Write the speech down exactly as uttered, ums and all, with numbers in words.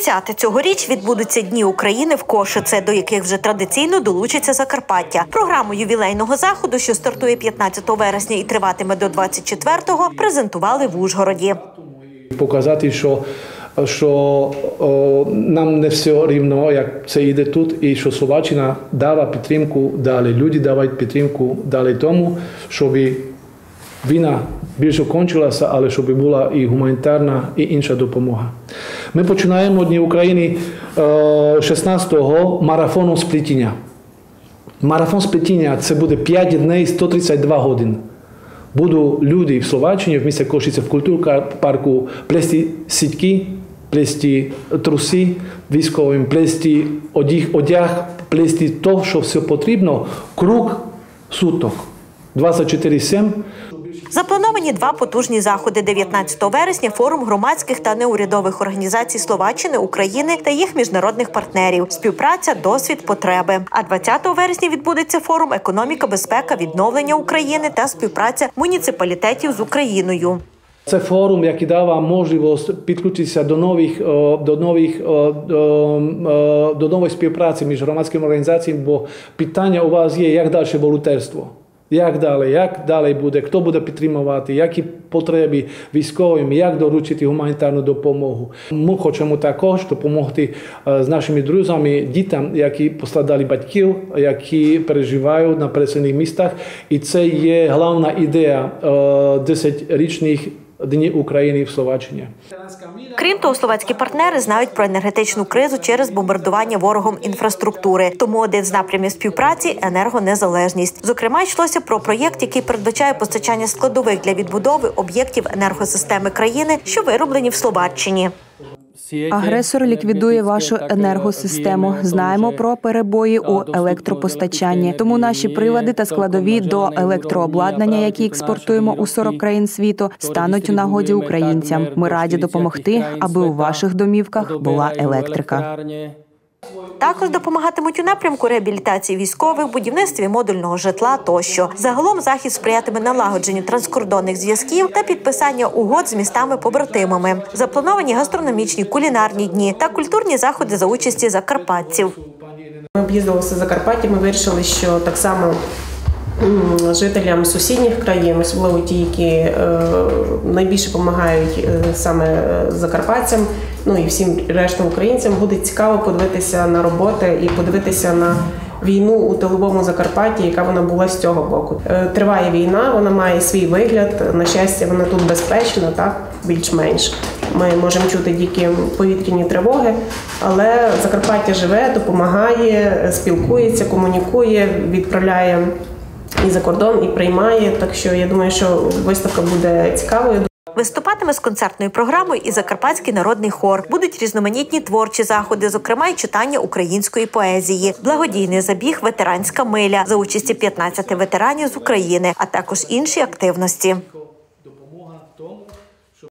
десяте цьогоріч відбудуться Дні України в Кошице, до яких вже традиційно долучиться Закарпаття. Програму ювілейного заходу, що стартує п'ятнадцятого вересня і триватиме до двадцять четвертого, презентували в Ужгороді. Показати, що що о, нам не все рівно, як це йде тут, і що Словаччина дала підтримку далі. Люди дають підтримку далі тому, щоб війна більше кончилася, але щоб була і гуманітарна, і інша допомога. Ми починаємо Дні України шістнадцятого марафону сплетіння. Марафон сплетіння – це буде п'ять днів, сто тридцять два години. Будуть люди в Словаччині, в місті Кошице, в культурпарку плести сітки, плести труси військовим, плести одяг, плести те, що все потрібно, круг суток, двадцять чотири сім. Заплановані два потужні заходи. дев'ятнадцятого вересня – форум громадських та неурядових організацій Словаччини, України та їх міжнародних партнерів. Співпраця, досвід, потреби. А двадцятого вересня відбудеться форум «Економіка, безпека, відновлення України» та співпраця муніципалітетів з Україною. Це форум, який дає можливість підключитися до нових, до нових, до нової співпраці між громадськими організаціями, бо питання у вас є, як далі волонтерство. Як далі, як далі буде, хто буде підтримувати, які потреби військовим, як доручити гуманітарну допомогу. Ми хочемо також допомогти з нашими друзями, дітям, які постраждали батьків, які переживають на переселених містах. І це є головна ідея десятирічних Днів України в Словаччині. Крім того, словацькі партнери знають про енергетичну кризу через бомбардування ворогом інфраструктури. Тому один з напрямів співпраці – енергонезалежність. Зокрема, йшлося про проєкт, який передбачає постачання складових для відбудови об'єктів енергосистеми країни, що вироблені в Словаччині. Агресор ліквідує вашу енергосистему. Знаємо про перебої у електропостачанні. Тому наші прилади та складові до електрообладнання, які експортуємо у сорок країн світу, стануть у нагоді українцям. Ми раді допомогти, аби у ваших домівках була електрика. Також допомагатимуть у напрямку реабілітації військових, будівництві модульного житла тощо. Загалом захід сприятиме налагодженню транскордонних зв'язків та підписання угод з містами-побратимами. Заплановані гастрономічні, кулінарні дні та культурні заходи за участі закарпатців. Ми об'їздилися Закарпаття, ми вирішили, що так само жителям сусідніх країн, особливо ті, які е, найбільше допомагають е, саме закарпатцям, ну і всім рештам українцям, буде цікаво подивитися на роботи і подивитися на війну у тиловому Закарпатті, яка вона була з цього боку. Е, триває війна, вона має свій вигляд, на щастя, вона тут безпечна, так, більш-менш. Ми можемо чути тільки повітряні тривоги, але Закарпаття живе, допомагає, спілкується, комунікує, відправляє і за кордон, і приймає, так що я думаю, що виставка буде цікавою. Виступатиме з концертною програмою і Закарпатський народний хор. Будуть різноманітні творчі заходи, зокрема й читання української поезії, благодійний забіг «Ветеранська миля» за участі п'ятнадцяти ветеранів з України, а також інші активності.